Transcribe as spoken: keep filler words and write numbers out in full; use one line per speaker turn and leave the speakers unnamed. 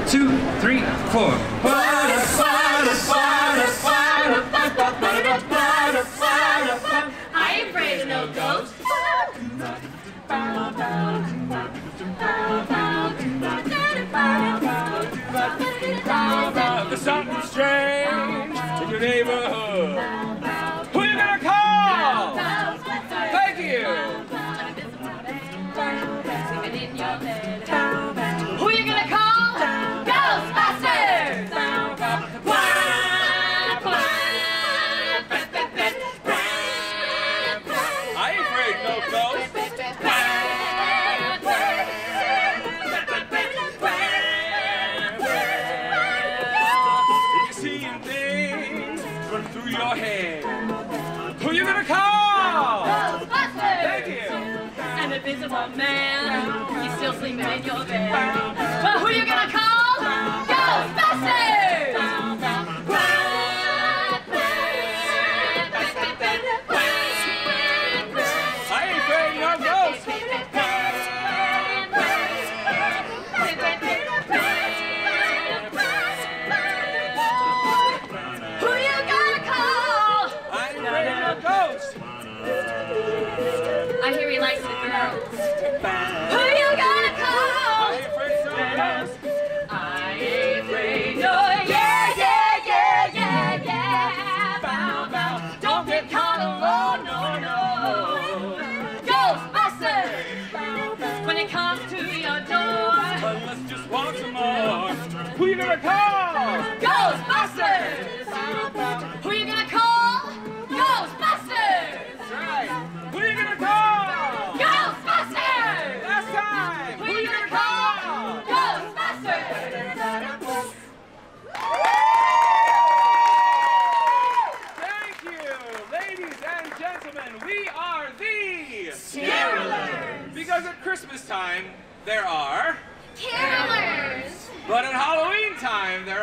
two, three, four.
Spider, spider, spider, spider, spider, spider, spider. I ain't afraid of no ghosts.
There's something strange in your neighborhood. Who you gonna call? Thank you.
Who you gonna call? Ghostbusters!
I ain't afraid of no ghosts. Through your head. Who you gonna call?
Ghostbusters!
Thank you.
An invisible man, he's still sleeping in your bed. But who you gonna call? Ghostbusters!
I ain't afraid of no ghosts.
I hear he likes the girls. Who you gonna call?
I ain't afraid of no ghosts.
I ain't afraid no. Yeah, yeah, yeah, yeah, yeah. Bow, bow. Don't get caught alone, no, no. Ghostbusters! When it comes to your door.
But let's just want some more. Who you gonna call?
Ghostbusters! Who you gonna call? Ghostbusters!
That's right. Who you gonna call?
Ghostbusters!
Last time.
Who you gonna call? Ghostbusters!
Thank you, ladies and gentlemen. We are the
Carolers!
Because at Christmas time there are,
Carolers!
but at Halloween time there